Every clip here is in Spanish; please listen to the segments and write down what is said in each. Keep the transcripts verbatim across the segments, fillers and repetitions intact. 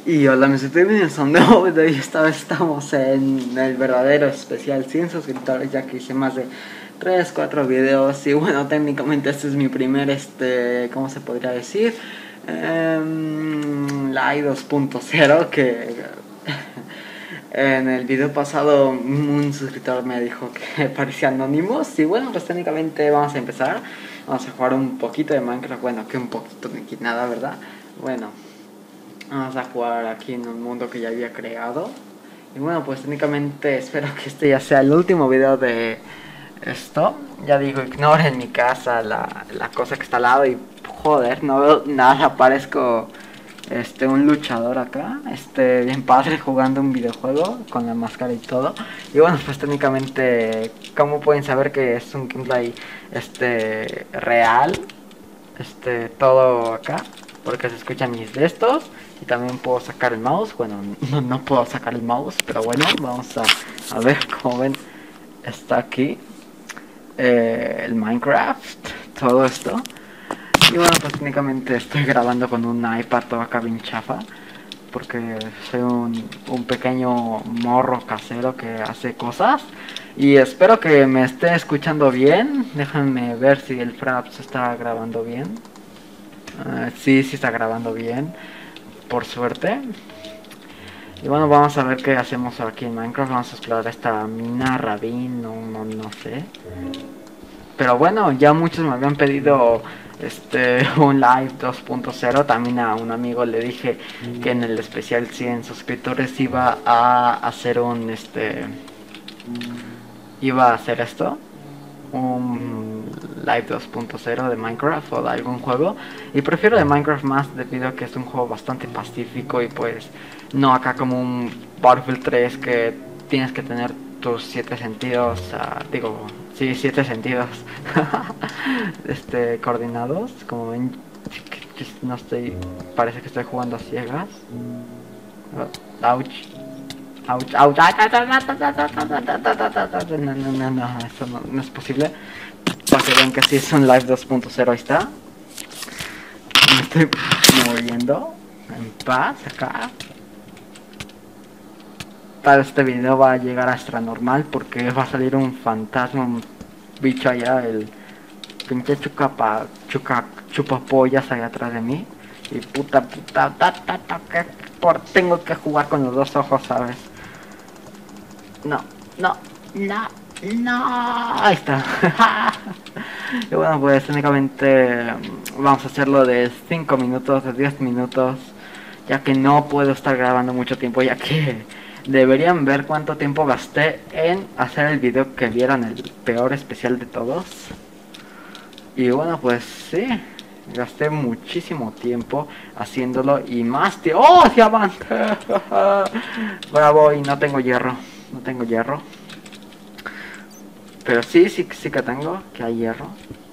Y hola, me estoy viendo un nuevo video y esta vez estamos en el verdadero especial cien suscriptores, ya que hice más de tres, cuatro videos. Y bueno, técnicamente este es mi primer, este, ¿cómo se podría decir? Um, Live dos punto cero, que en el video pasado un suscriptor me dijo que parecía Anonymous. Y bueno, pues técnicamente vamos a empezar. Vamos a jugar un poquito de Minecraft, bueno, que un poquito ni que nada, ¿verdad? Bueno, vamos a jugar aquí en un mundo que ya había creado. Y bueno, pues técnicamente espero que este ya sea el último video de esto. Ya digo, ignoren mi casa, la, la cosa que está al lado. Y joder, no veo nada, parezco este un luchador acá. Este, bien padre, jugando un videojuego con la máscara y todo. Y bueno, pues técnicamente, ¿cómo pueden saber que es un gameplay este real? Este, todo acá, porque se escuchan mis de estos. Y también puedo sacar el mouse. Bueno, no, no puedo sacar el mouse, pero bueno, vamos a, a ver. Como ven, está aquí eh, el Minecraft, todo esto. Y bueno, pues técnicamente estoy grabando con un iPad todo acá bien chafa, porque soy un, un pequeño morro casero que hace cosas. Y espero que me esté escuchando bien. Déjenme ver si el Fraps está grabando bien. Uh, sí, sí está grabando bien, por suerte. Y bueno, vamos a ver qué hacemos aquí en Minecraft. Vamos a explorar esta mina Rabin, no, no, no sé. Pero bueno, ya muchos me habían pedido este un live dos punto cero. También a un amigo le dije que en el especial cien suscriptores iba a hacer un este iba a hacer esto, un live dos punto cero de Minecraft o de algún juego. Y prefiero de Minecraft más debido a que es un juego bastante pacífico y pues no acá como un Battlefield tres que tienes que tener tus siete sentidos, uh, digo, sí, siete sentidos este coordinados. Como ven, no estoy, parece que estoy jugando a ciegas. Ouch. Ouch, ouch. No, no, no, no, eso no, no es posible. Para que vean que sí es un live dos punto cero, ahí está. Me estoy moviendo en paz acá. Tal este video va a llegar a extra normal porque va a salir un fantasma, un bicho allá, el pinche chucapa, chuca, chupapollas allá atrás de mí. Y puta, puta, ta, ta, ta, que por, tengo que jugar con los dos ojos, ¿sabes? No, no, no, no, ahí está. Y bueno, pues técnicamente vamos a hacerlo de cinco minutos, de diez minutos, ya que no puedo estar grabando mucho tiempo, ya que deberían ver cuánto tiempo gasté en hacer el video que vieron, el peor especial de todos. Y bueno, pues sí, gasté muchísimo tiempo haciéndolo y más tiempo. ¡Oh, diamante! Bravo, y no tengo hierro, no tengo hierro. Pero sí, sí, sí que tengo, que hay hierro.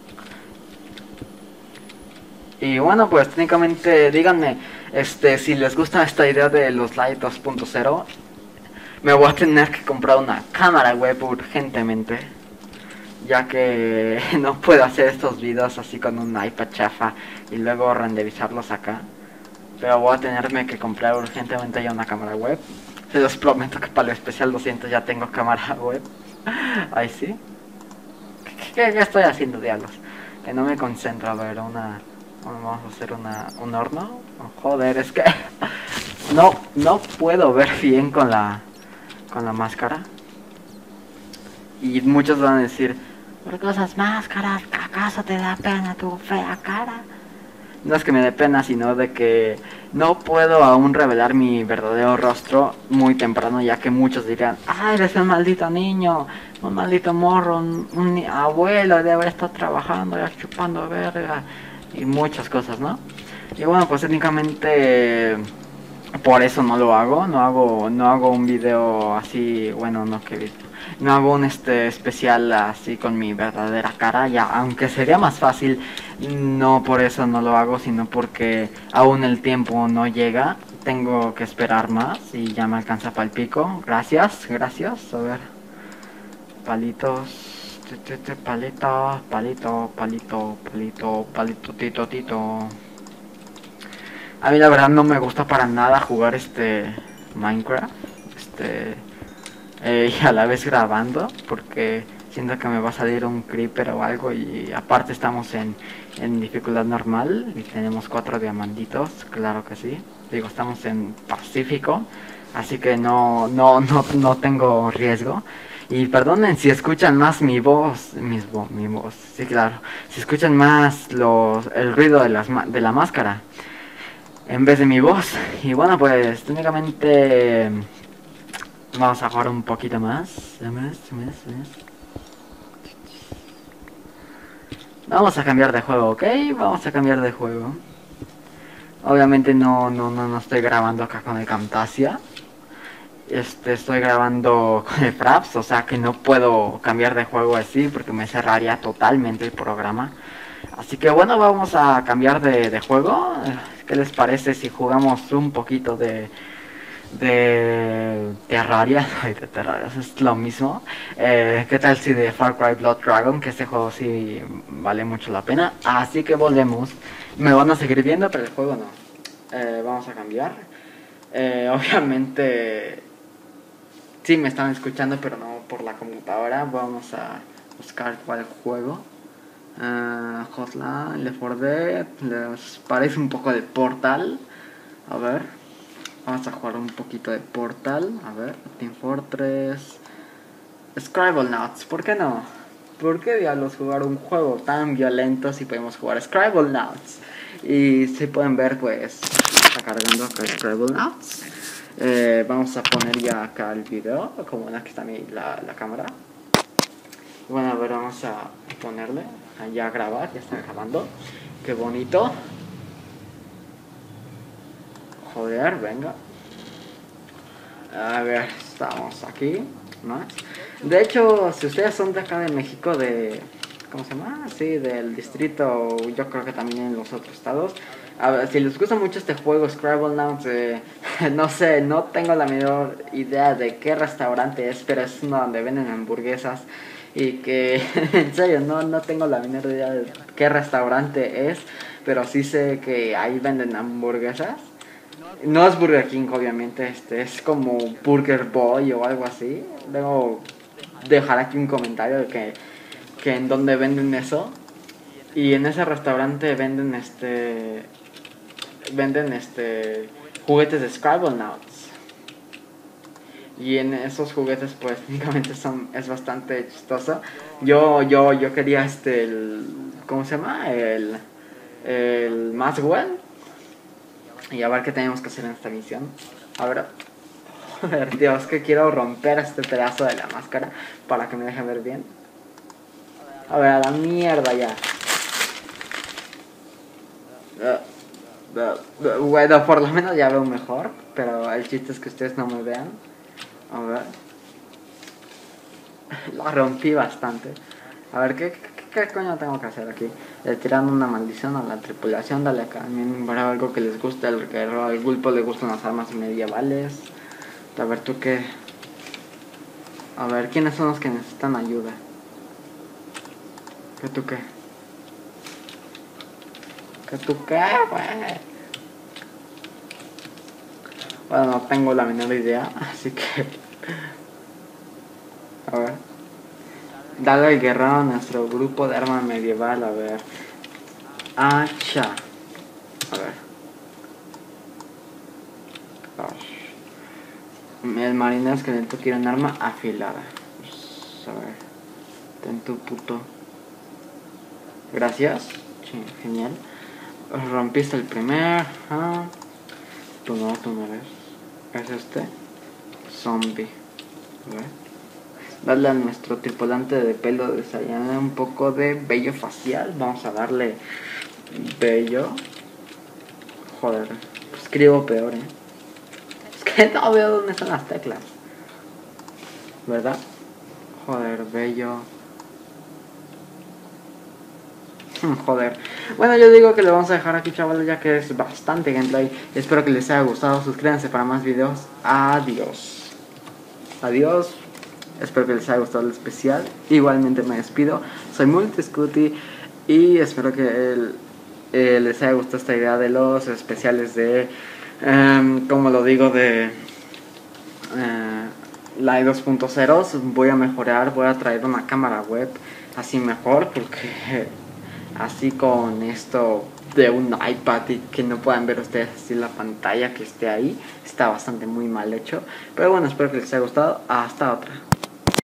Y bueno, pues técnicamente díganme este si les gusta esta idea de los live dos punto cero. Me voy a tener que comprar una cámara web urgentemente, ya que no puedo hacer estos videos así con un iPad chafa y luego renderizarlos acá. Pero voy a tenerme que comprar urgentemente ya una cámara web. Se los prometo que para el especial doscientos ya tengo cámara web. Ahí sí. ¿Qué, qué estoy haciendo, diablos? Que no me concentro. A ver, una... Vamos a hacer una, un horno. Oh, joder, es que... No, no puedo ver bien con la... Con la máscara. Y muchos van a decir... ¿Por qué usas máscaras? ¿Acaso te da pena tu fea cara? No es que me dé pena, sino de que no puedo aún revelar mi verdadero rostro muy temprano, ya que muchos dirán, ah, eres un maldito niño, un maldito morro, un, un abuelo, debe haber estado trabajando, ya chupando verga, y muchas cosas, ¿no? Y bueno, pues técnicamente por eso no lo hago, no hago, no hago un video así, bueno, no que he visto. No hago un este especial así con mi verdadera cara, ya, aunque sería más fácil. No por eso no lo hago, sino porque aún el tiempo no llega. Tengo que esperar más y ya me alcanza para el pico. Gracias, gracias. A ver, palitos, palito, palito, palito, palito, palito, tito, tito. A mí la verdad no me gusta para nada jugar este Minecraft. Este... Eh, y a la vez grabando, porque siento que me va a salir un creeper o algo, y aparte estamos en, en dificultad normal y tenemos cuatro diamantitos, claro que sí. Digo, estamos en Pacífico, así que no, no, no, no tengo riesgo. Y perdonen si escuchan más mi voz, mis vo mi voz, sí claro, si escuchan más los, el ruido de, las de la máscara en vez de mi voz. Y bueno, pues técnicamente vamos a jugar un poquito más. más, más, más. Vamos a cambiar de juego, ¿ok? Vamos a cambiar de juego. Obviamente no, no, no, no estoy grabando acá con el Camtasia. Este, estoy grabando con el Fraps, o sea que no puedo cambiar de juego así porque me cerraría totalmente el programa. Así que bueno, vamos a cambiar de, de juego. ¿Qué les parece si jugamos un poquito de... de Terraria? Ay, de Terraria, es lo mismo. Eh, ¿Qué tal si de Far Cry Blood Dragon? Que este juego sí vale mucho la pena. Así que volvemos. Me van a seguir viendo, pero el juego no. Eh, vamos a cambiar. Eh, obviamente sí me están escuchando, pero no por la computadora. Vamos a buscar cuál juego. Uh, Hotline, Left four Dead. Les parece un poco de Portal. A ver. Vamos a jugar un poquito de Portal. A ver, Team Fortress. Scribblenauts, ¿por qué no? ¿Por qué diablos jugar un juego tan violento si podemos jugar Scribblenauts? Y si pueden ver, pues está cargando acá Scribblenauts. Eh, vamos a poner ya acá el video, como aquí está mi, la, la cámara. Bueno, a ver, vamos a ponerle ya a grabar, ya está grabando. Qué bonito. Joder, venga. A ver, estamos aquí. Más. De hecho, si ustedes son de acá de México, de... ¿cómo se llama? Sí, del distrito, yo creo que también en los otros estados. A ver, si les gusta mucho este juego, Scribblenauts, eh, no sé, no tengo la menor idea de qué restaurante es, pero es uno donde venden hamburguesas. Y que, en serio, no, no tengo la menor idea de qué restaurante es, pero sí sé que ahí venden hamburguesas. No es Burger King, obviamente, este es como Burger Boy o algo así. Debo dejar aquí un comentario de que, que en donde venden eso. Y en ese restaurante venden este venden este juguetes de Scribblenauts. Y en esos juguetes pues únicamente son es bastante chistoso. Yo yo yo quería este el ¿cómo se llama? El el Maxwell. Y a ver qué tenemos que hacer en esta misión. A ver. Joder, Dios, que quiero romper este pedazo de la máscara para que me deje ver bien. A ver, a la mierda ya. Bueno, por lo menos ya veo mejor. Pero el chiste es que ustedes no me vean. A ver. La rompí bastante. A ver, ¿qué, qué, qué coño tengo que hacer aquí? Le tiran una maldición a la tripulación. Dale acá. También para algo que les guste. Al guerrero, al Gulpo le gustan las armas medievales. A ver, ¿tú qué? A ver, ¿quiénes son los que necesitan ayuda? ¿Qué tú qué? ¿Qué tú qué, güey? Bueno, no tengo la menor idea, así que... A ver. Dale al guerrero a nuestro grupo de arma medieval, a ver. Hacha. A ver. El marinero esqueleto quiere un arma afilada. Pues, a ver. Ten tu puto. Gracias. Sí, genial. Rompiste el primer. Ah. Tú no, tú no eres. Es este. Zombie. A ver. Darle a nuestro tripulante de pelo desayunar un poco de vello facial. Vamos a darle vello. Joder. Escribo peor, eh. Es que no veo dónde están las teclas. ¿Verdad? Joder, vello. Joder. Bueno, yo digo que lo vamos a dejar aquí, chavales, ya que es bastante gameplay. Espero que les haya gustado. Suscríbanse para más videos. Adiós. Adiós. Espero que les haya gustado el especial. Igualmente me despido. Soy Multiscuti y espero que el eh, les haya gustado esta idea de los especiales de, um, como lo digo, de uh, Live dos punto cero. Voy a mejorar, voy a traer una cámara web así mejor, porque así con esto de un iPad y que no puedan ver ustedes así la pantalla que esté ahí, está bastante muy mal hecho. Pero bueno, espero que les haya gustado. Hasta otra.